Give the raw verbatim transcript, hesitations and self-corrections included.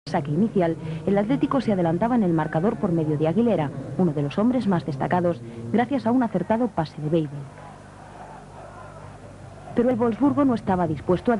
saque inicial, el Atlético se adelantaba en el marcador por medio de Aguilera, uno de los hombres más destacados, gracias a un acertado pase de Weigl. Pero el Wolfsburgo no estaba dispuesto a